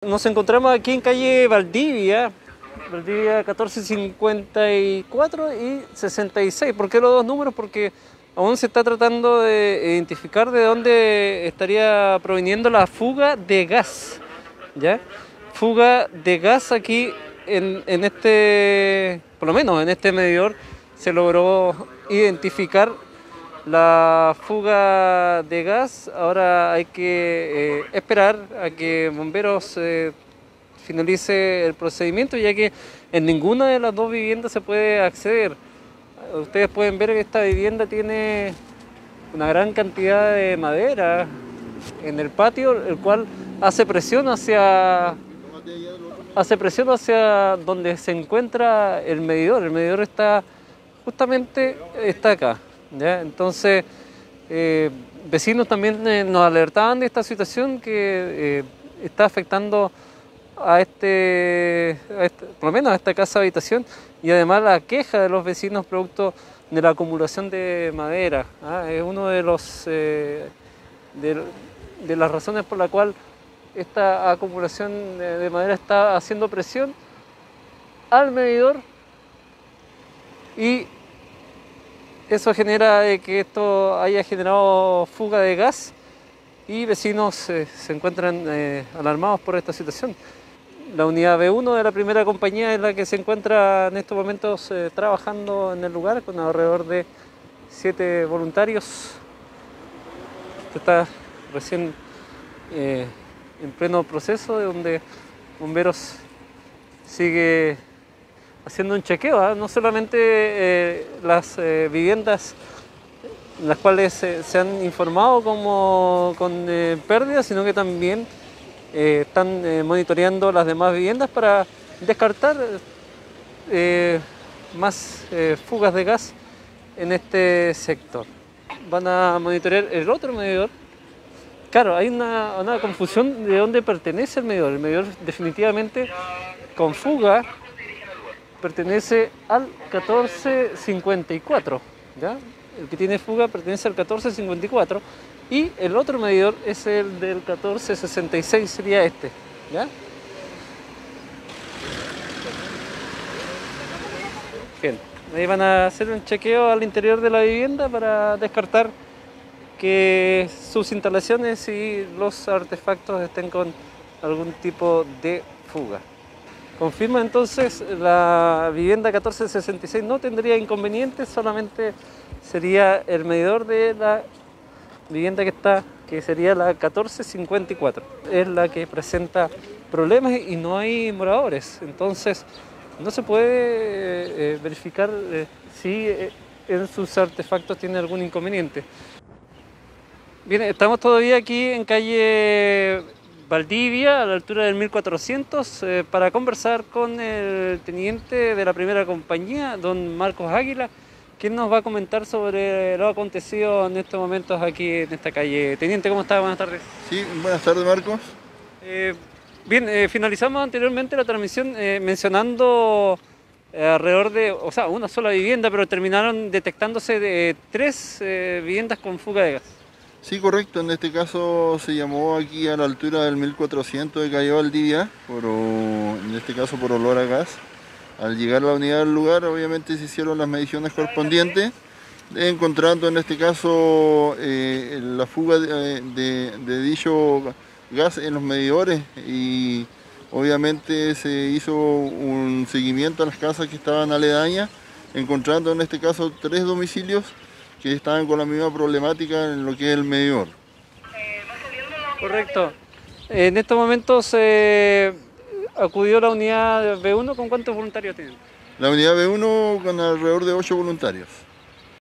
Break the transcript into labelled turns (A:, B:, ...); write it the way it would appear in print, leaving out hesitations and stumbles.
A: Nos encontramos aquí en calle Valdivia, Valdivia 1454 y 66. ¿Por qué los dos números? Porque aún se está tratando de identificar de dónde estaría proviniendo la fuga de gas, ¿ya? Fuga de gas aquí en este, por lo menos en este medidor, se logró identificar la fuga de gas. Ahora hay que esperar a que bomberos finalice el procedimiento, ya que en ninguna de las dos viviendas se puede acceder. Ustedes pueden ver que esta vivienda tiene una gran cantidad de madera en el patio, el cual hace presión hacia donde se encuentra el medidor. El medidor está justamente acá, ¿ya? Entonces, vecinos también nos alertaban de esta situación que está afectando por lo menos a esta casa habitación, y además la queja de los vecinos producto de la acumulación de madera, ¿ah? Es uno de los de las razones por la cual esta acumulación de madera está haciendo presión al medidor, y eso genera que esto haya generado fuga de gas, y vecinos se encuentran alarmados por esta situación. La unidad B1 de la primera compañía es la que se encuentra en estos momentos trabajando en el lugar con alrededor de 7 voluntarios. Esto está recién en pleno proceso, de donde bomberos sigue haciendo un chequeo, ¿eh? No solamente las viviendas en las cuales se han informado como con pérdidas, sino que también están monitoreando las demás viviendas para descartar más fugas de gas en este sector. Van a monitorear el otro medidor. Claro, hay una confusión de dónde pertenece el medidor. El medidor definitivamente con fuga pertenece al 1454, ¿ya? El que tiene fuga pertenece al 1454 y el otro medidor es el del 1466, sería este, ¿ya? Bien, ahí van a hacer un chequeo al interior de la vivienda para descartar que sus instalaciones y los artefactos estén con algún tipo de fuga. Confirma entonces, la vivienda 1466 no tendría inconvenientes, solamente sería el medidor de la vivienda que sería la 1454. Es la que presenta problemas y no hay moradores, entonces no se puede verificar si en sus artefactos tiene algún inconveniente. Bien, estamos todavía aquí en calle Valdivia, a la altura del 1400, para conversar con el teniente de la primera compañía, don Marcos Águila, quien nos va a comentar sobre lo acontecido en estos momentos aquí en esta calle. Teniente, ¿cómo está? Buenas tardes.
B: Sí, buenas tardes, Marcos.
A: Bien, finalizamos anteriormente la transmisión mencionando alrededor de, o sea, una sola vivienda, pero terminaron detectándose de 3 viviendas con fuga de gas.
B: Sí, correcto. En este caso se llamó aquí a la altura del 1400 de calle Valdivia, en este caso por olor a gas. Al llegar la unidad al lugar, obviamente se hicieron las mediciones correspondientes, encontrando en este caso la fuga de dicho gas en los medidores, y obviamente se hizo un seguimiento a las casas que estaban aledañas, encontrando en este caso 3 domicilios que estaban con la misma problemática en lo que es el medidor.
A: Correcto. En estos momentos acudió la unidad B1. ¿Con cuántos voluntarios tienen?
B: La unidad B1 con alrededor de 8 voluntarios.